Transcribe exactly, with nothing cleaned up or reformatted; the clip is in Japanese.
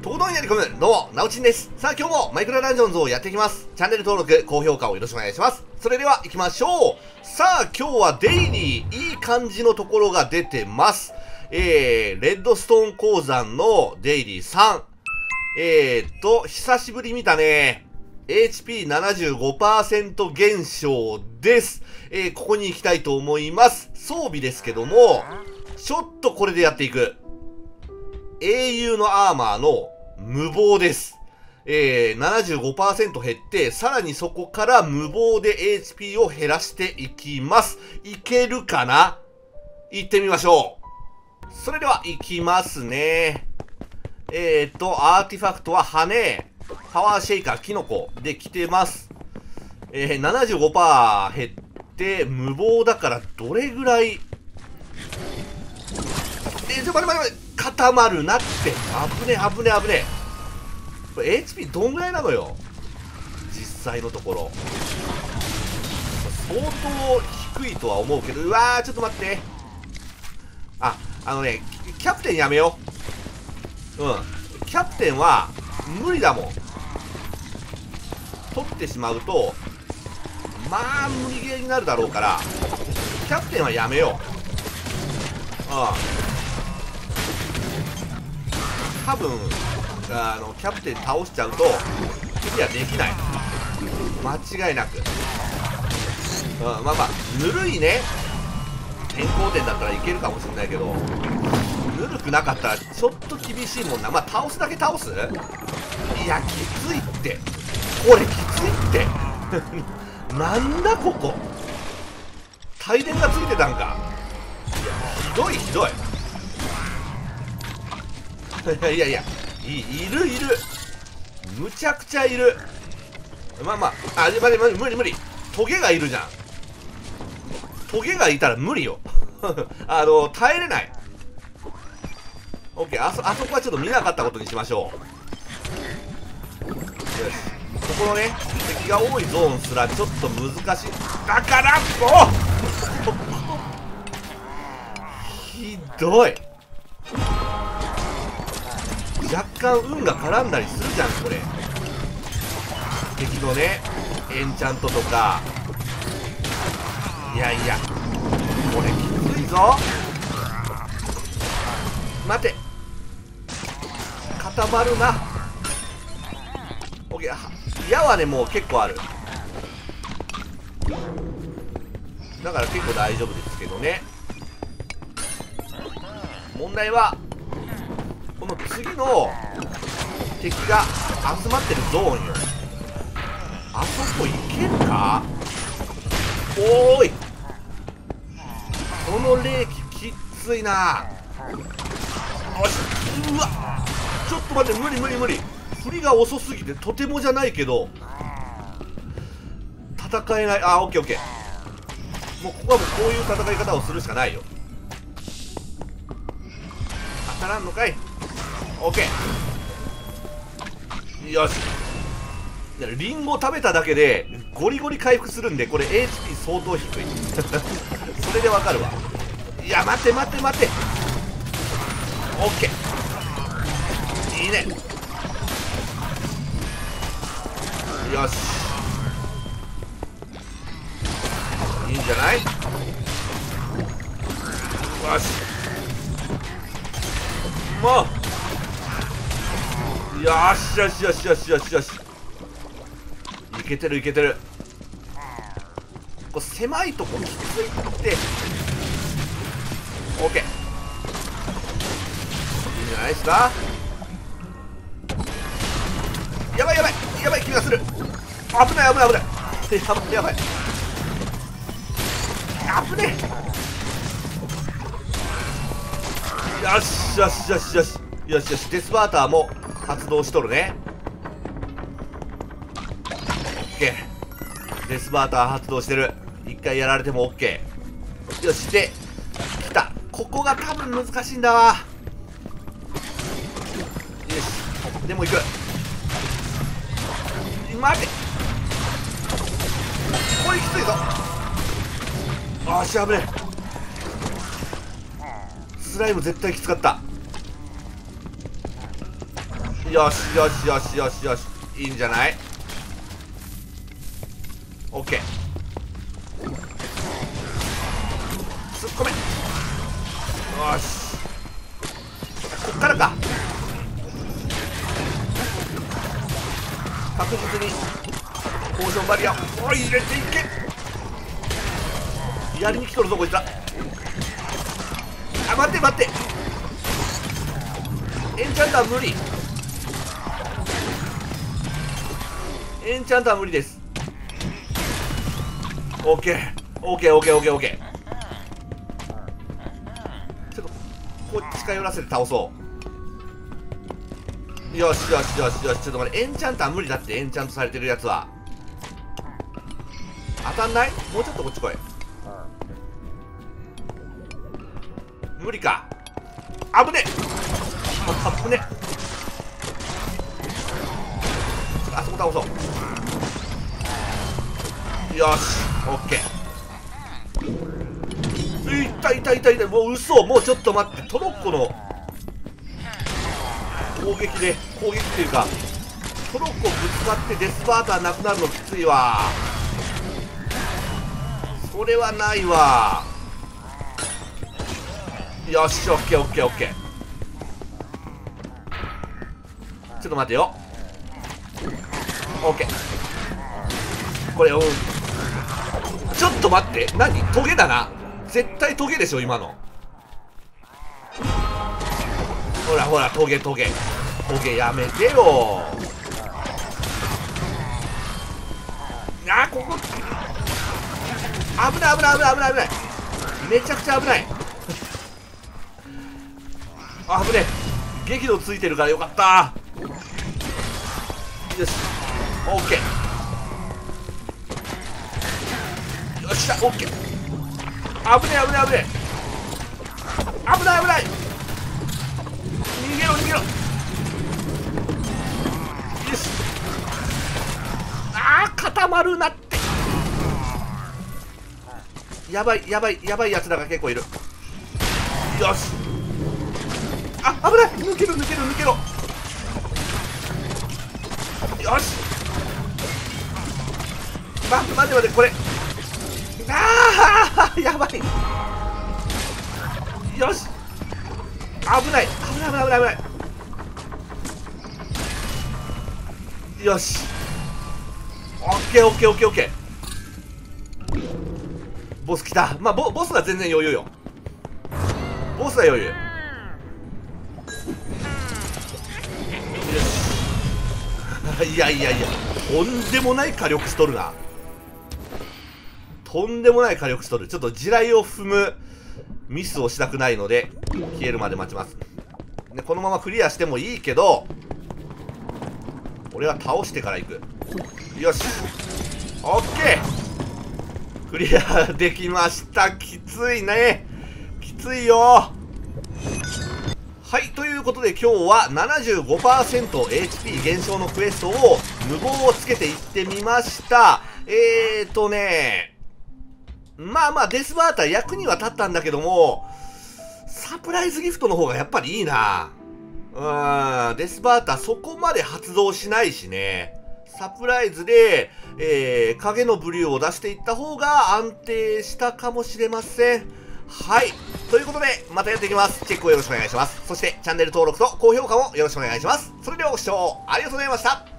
とことんやり込む、どうも、なおちんです。さあ今日もマイクラダンジョンズをやっていきます。チャンネル登録、高評価をよろしくお願いします。それでは行きましょう。さあ今日はデイリー、いい感じのところが出てます。えー、レッドストーン鉱山のデイリーさん。えーっと、久しぶり見たね。エイチピーななじゅうごパーセント 減少です。えー、ここに行きたいと思います。装備ですけども、ちょっとこれでやっていく。英雄のアーマーの無防です。えー、ななじゅうごパーセント 減って、さらにそこから無防で エイチピー を減らしていきます。いけるかな？行ってみましょう。それでは行きますね。えーと、アーティファクトは羽、パワーシェイカー、キノコで来てます。えー、ななじゅうごパーセント 減って、無防だからどれぐらい、えー、ちょ、待って待って待って、固まるなって。危ね危ね危ね。これ エイチピー どんぐらいなのよ実際のところ。相当低いとは思うけど、うわー、ちょっと待って。あ、あのね、キャプテンやめよう。うん。キャプテンは、無理だもん。取ってしまうと、まあ、無理ゲーになるだろうから、キャプテンはやめよう。うん。多分、あの、キャプテン倒しちゃうと、クリアできない。間違いなく。うん、まあまあ、ぬるいね。変更点だったらいけるかもしれないけど、ぬるくなかったらちょっと厳しいもんな。まあ、倒すだけ倒す？いや、きついって。これきついって。なんだここ。帯電がついてたんか。ひどいひどい。いやいや、い、いるいる。むちゃくちゃいる。まあまあ、あ、待って待って、無理無理。トゲがいるじゃん。トゲがいたら無理よ。あの、耐えれない。オッケー、あそ、あそこはちょっと見なかったことにしましょう。よし。ここのね、敵が多いゾーンすらちょっと難しい。だからもうひどい。若干運が絡んだりするじゃん、これ。敵のね、エンチャントとか。いやいや、これきついぞ。待て。固まるな。オッケー。矢はね、もう結構ある。だから結構大丈夫ですけどね。問題は、この次の敵が集まってるゾーンよ。あそこ行けるか？おーい、この冷気きついな。よし、うわ、ちょっと待って、無理無理無理。振りが遅すぎてとてもじゃないけど戦えない。あー、オッケーオッケー。もうここはもうこういう戦い方をするしかないよ。当たらんのかい。オッケー。よし。リンゴ食べただけでゴリゴリ回復するんで、これ エイチピー 相当低い。それでわかるわ。いや、待って待って待って。オッケー。いいね。よし。いいんじゃない？よし。もう。よしよしよしよしよしよし。いけてるいけてる。これ狭いとこきついって。オッケー。いいんじゃないですか。やばいやばいやばい気がする。危ない危ない危ない。やばいやばい。危ねえ。よしよしよしよしよしよし。デスバーターも発動しとるね。オッケー。デスバーター発動してる。一回やられてもオッケー。よし、で来た。ここが多分難しいんだわ。よし、でも行く。待て、これきついぞ。あーし、危ねえ。スライム絶対きつかった。 よしよしよしよしよし、いいんじゃない？オッケー。突っ込め。よし、こっからか。確実にポーションバリア、おい、入れていけ。やりに来とるぞこいつら。あ、待って待って、エンチャンター無理。エンチャンター無理です。オッケーオッケーオッケーオッケーオッケー。ちょっとこっち近寄らせて倒そう。よしよしよしよし、ちょっと待って、エンチャンター無理だって。エンチャントされてるやつは当たんない？もうちょっとこっち来い。無理か。危ねえ、危ねえ。あそこ倒そう。よし、オッケー。いったいたいたいた。もう嘘。もうちょっと待って、トロッコの攻撃で、攻撃っていうかトロッコぶつかってデスバーターなくなるのきついわ。それはないわ。よし、オッケーオッケーオッケー。ちょっと待てよ。オッケー。これ、うん、ちょっと待って、何？トゲだな。絶対トゲでしょ今の。ほらほら、トゲトゲトゲ、やめてよ。あー、ここ危ない危ない危ない危ない危ない。めちゃくちゃ危ない。あ、危ねえ。激怒ついてるからよかった。よし、オッケー。よっしゃ、オッケー。危ねえ危ねえ危ねえ危ない危ない。逃げろ逃げろ。よし。あー、固まるなって。やばいやばいやばいやつらが結構いる。よし。あ、危ない。抜ける抜ける抜けろ。よし。ま、待って待って、これ。ああ、やばい。よし。危ない危ない危ない危ない危ない。よし。オッケーオッケーオッケーオッケー。ボス来た。まあ、ボ、ボスは全然余裕よ。ボスは余裕。よし。いやいやいや、とんでもない火力しとるな。とんでもない火力しとる。ちょっと地雷を踏むミスをしたくないので、消えるまで待ちます。で、このままクリアしてもいいけど、俺は倒してから行く。よし。オッケー。クリアできました。きついね。きついよ。はい、ということで今日は ななじゅうごパーセントエイチピー 減少のクエストを無謀をつけていってみました。えーとね、まあまあデスバーター役には立ったんだけども、サプライズギフトの方がやっぱりいいな。うーん、デスバーターそこまで発動しないしね。サプライズで、えー、影のブリューを出していった方が安定したかもしれません。はい。ということで、またやっていきます。チェックをよろしくお願いします。そして、チャンネル登録と高評価もよろしくお願いします。それではご視聴ありがとうございました。